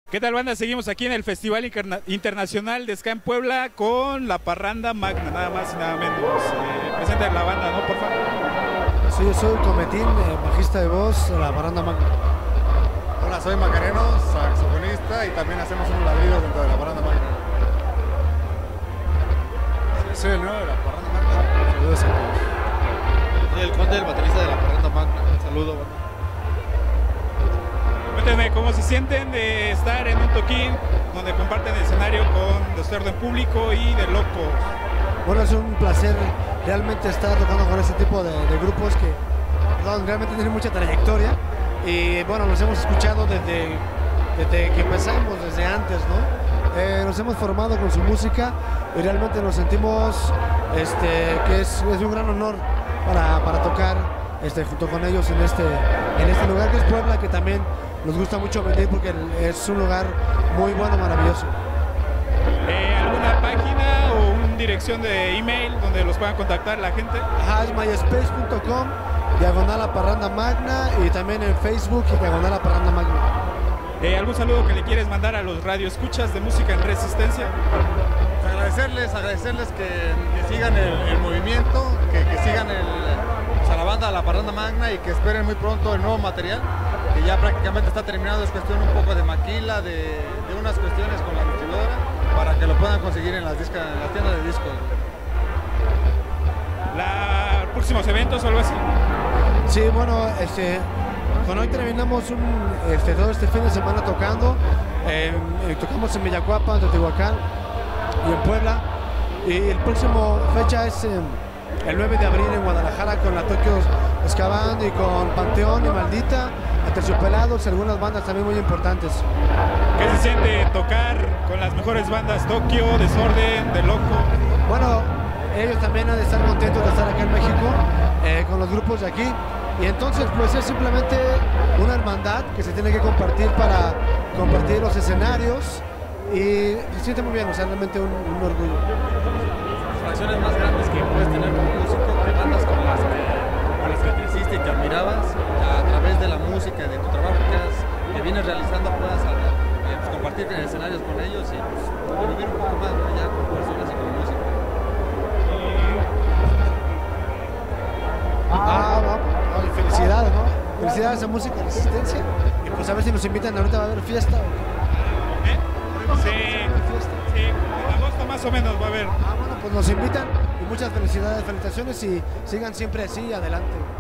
¿Qué tal, banda? Seguimos aquí en el Festival Internacional de Ska en Puebla con la Parranda Magna, nada más y nada menos. Presenta la banda, ¿no? Por favor. Sí, yo soy Cometín, bajista de voz de la Parranda Magna. Hola, soy Macareno, saxofonista y también hacemos unos ladridos dentro de la Parranda Magna. Soy el nuevo de la Parranda Magna. Saludos a todos. Soy el Conde, el baterista de la Parranda Magna. Un saludo, banda. Cuéntenme cómo se sienten de estar en un toquín donde comparten el escenario con Desorden Público y De Locos. Bueno, es un placer realmente estar tocando con este tipo de grupos que realmente tienen mucha trayectoria y bueno, los hemos escuchado desde que empezamos, desde antes, ¿no? Nos hemos formado con su música y realmente nos sentimos que es un gran honor para tocar junto con ellos en este lugar que es Puebla, que también nos gusta mucho venir porque es un lugar muy bueno, maravilloso. ¿Alguna página o una dirección de email donde los puedan contactar la gente? Ajá, es myspace.com, /La Parranda Magna, y también en Facebook y /La Parranda Magna. ¿Algún saludo que le quieres mandar a los radioescuchas de Música en Resistencia? Agradecerles que sigan el movimiento, que sigan a la banda, a la Parranda Magna, y que esperen muy pronto el nuevo material, que ya prácticamente está terminado. Es cuestión un poco de maquila, de unas cuestiones con la distribuidora, para que lo puedan conseguir en las tiendas de discos. ¿Próximos eventos o algo así? Sí, bueno, con hoy terminamos todo este fin de semana tocando. Tocamos en Villacuapa, en Teotihuacán y en Puebla. Y el próximo fecha es el 9 de abril en Guadalajara con la Tokyo Ska Band y con Panteón y Maldita, Aterciopelados y algunas bandas también muy importantes. ¿Qué se siente tocar con las mejores bandas? Tokio, Desorden, De Loco. Bueno, ellos también han de estar contentos de estar aquí en México con los grupos de aquí. Y entonces pues es simplemente una hermandad que se tiene que compartir para compartir los escenarios y se siente muy bien, o sea, realmente un orgullo. Las fracciones más grandes que puedes tener como músico, que bandas con las que creciste y que admirabas, a través de la música y de tu trabajo que vienes realizando, puedas compartir en escenarios con ellos y pues, vivir un poco más, ¿no? Ya con personas y con música. Felicidades, ¿no? Felicidades a Música en Resistencia. Y pues a ver si nos invitan, ahorita va a haber fiesta. Sí, en agosto más o menos va a haber. Bueno, pues nos invitan y muchas felicidades, felicitaciones y sigan siempre así, adelante.